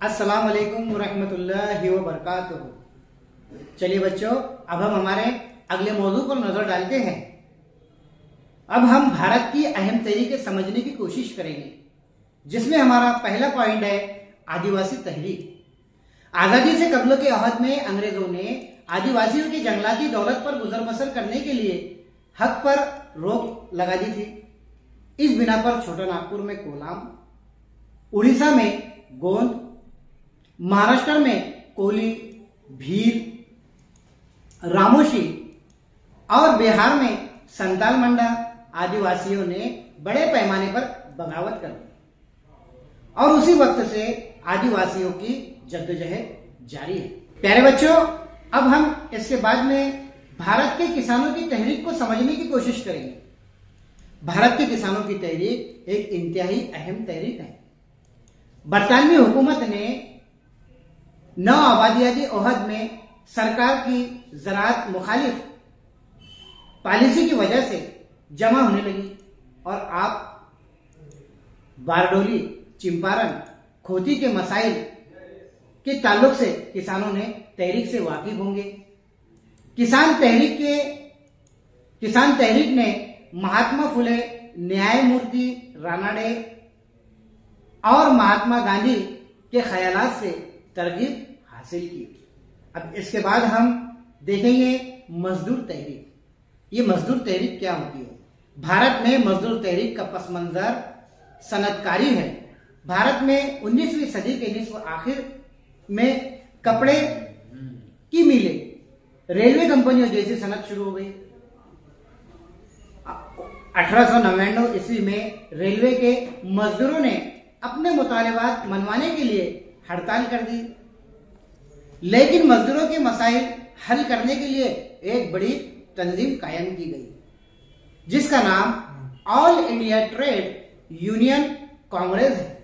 अस्सलाम वालेकुम रहमतुल्लाहि व बरकातुहू। चलिए बच्चों, अब हम हमारे अगले मौजू पर नजर डालते हैं। अब हम भारत की अहम तहरीकें समझने की कोशिश करेंगे, जिसमें हमारा पहला पॉइंट है आदिवासी तहरीक। आजादी से कब्ल के अहद में अंग्रेजों ने आदिवासियों की जंगलाती दौलत पर गुजर बसर करने के लिए हक पर रोक लगा दी थी। इस बिना पर छोटा नागपुर में कोलाम, उड़ीसा में गोंद, महाराष्ट्र में कोली, भील, रामोशी और बिहार में संताल मंडा आदिवासियों ने बड़े पैमाने पर बगावत कर दी और उसी वक्त से आदिवासियों की जद्दोजहद जारी है। प्यारे बच्चों, अब हम इसके बाद में भारत के किसानों की तहरीक को समझने की कोशिश करेंगे। भारत के किसानों की तहरीक एक इंतहाई अहम तहरीक है। बरतानवी हुकूमत ने नौ आबादियाती ओहद में सरकार की ज़राअत मुखालिफ पॉलिसी की वजह से जमा होने लगी और आप बारडोली, चिंपारण, खोती के मसाइल के ताल्लुक से किसानों ने तहरीक से वाकिफ होंगे। किसान तहरीक ने महात्मा फुले, न्यायमूर्ति रानाडे और महात्मा गांधी के ख्यालात से तरगीब हासिल की। अब इसके बाद हम देखेंगे मजदूर तहरीक। ये मजदूर तहरीक क्या होती है? भारत में मजदूर तहरीक का पस मंजर सनतकारी है। भारत में 19वीं सदी के निस्फ आखिर में कपड़े की मिलें, रेलवे कंपनियों जैसी सनत शुरू हो गई। 1899 ईस्वी में रेलवे के मजदूरों ने अपने मुतालिबात मनवाने के लिए हड़ताल कर दी, लेकिन मजदूरों के मसाइल हल करने के लिए एक बड़ी तंजीम कायम की गई, जिसका नाम All India Trade Union Congress है।